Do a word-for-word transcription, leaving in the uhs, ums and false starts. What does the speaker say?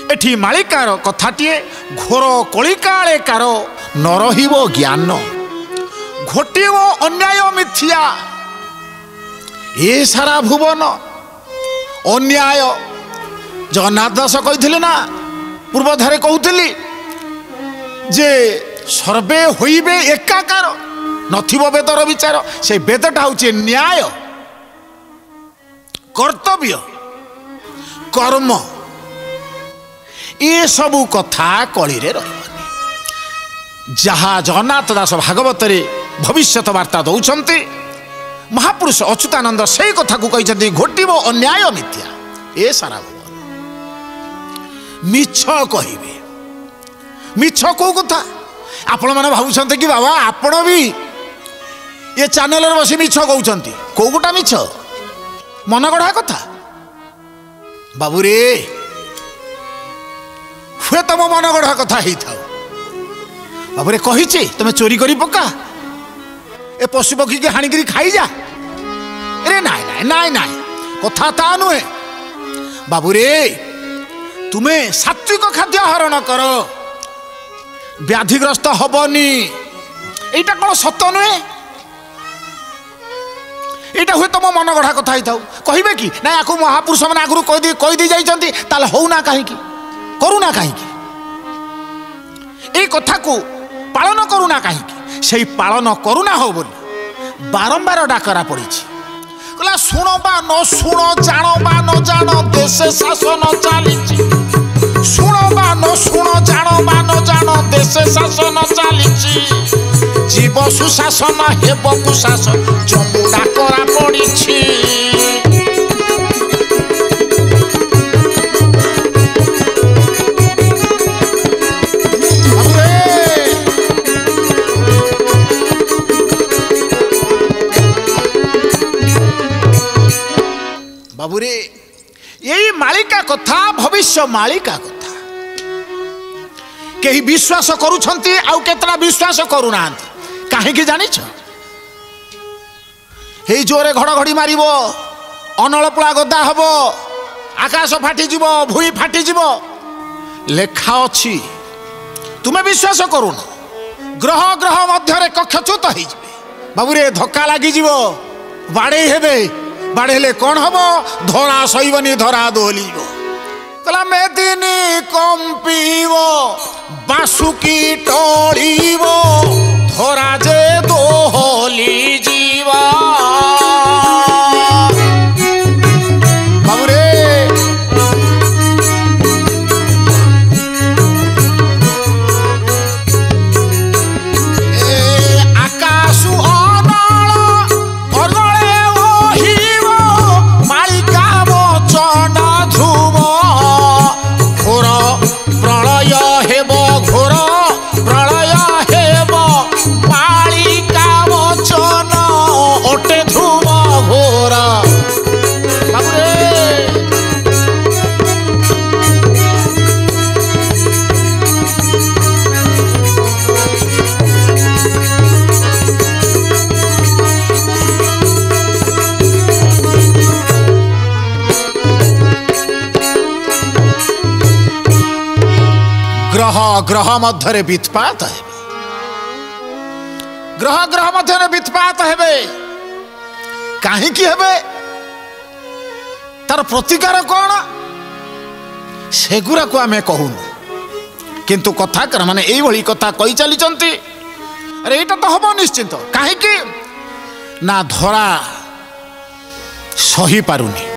एठी मालिकार कथाटीए घोर कलिकाले कार न रहिबो ज्ञान घोटिबो अन्याय मिथ्या ए सारा भुवन अन्याय जगन्नाथ दास कही ना पूर्वधारे कहूली जे सर्वे होइबे एकाकार नथिबो वेदर विचार से वेदटा होचे न्याय कर्तव्य कर्म ये सबू कथा कली रे रही जहाँ जगन्नाथ दास भागवत भविष्यत वार्ता दौरान महापुरुष अच्युतानंद से कथा को कहते घोटिबो अन्याय मिथ्या ए सारा मिछ कहिबे मिछ को कथा आपण मैंने भावुं कि बाबा आपण भी ये चैनल बसी मिछ कहते कौ गोटा मिछ मन गढ़ा कथा बाबू रे हुए तुम मन गढ़ा कथा ही था बाबू रे कही तुम चोरी करी पका ए पशु पक्षी के हाणिकी खाई जा अरे नाई नाई नाई नाई कथा ता नुहे बाबू रे तुम्हें सात्विक खाद्य हरण कर व्याधिग्रस्त हबनी एटा कौन सत नुहे एटा हुए तुम मन गढ़ा कथा ही था कहे कि ना या महापुरुष मैंने आगु कहीदी कहीदी जाइए ताल होना कहीं करूना कहीं ये कथा को पालन करूना कहीं से पालन करूना हो बोली बारंबार डाकरा पड़ी कहला शुण बा न शुण जान बा न जान देश शासन चली शुण बा न शुण जान बा न जान देश शासन चली जीव सुशासन हेब कुशासन जमु डाकरा पड़ी बाबूरे यही मालिका कथा भविष्य मालिका कथा कहीं विश्वास करुछंती आउ केतना विश्वास करूना कहीं जानी हे जोरे घड़घड़ी मारिबो अनलपुला गदा हबो आकाश फाटी जीवो भूई फाटी जीवो लेखा अछि तुमे विश्वास करून ग्रह ग्रह मध्य कक्षच्युत हो बाबूरे धक्का लगी जीवो बाड़े हेबे बाढ़ेले कौन हम धरा सईबनी धरा दोहली कहला मेदिनी कंपीब बासुकी टळीब धरा जे दोहली जीवा बाबू रे आकाशु ग्रह ग्रह मध्य वित्पात है ग्रह ग्रह मध्य वित्पात है कहीं तार प्रतिकार कौन सेगुरा को आम कहूनु किंतु कथा माने यही कथा कही चली अरे यहाँ तो हम निश्चिंत कहीं ना धरा सही पारुनी।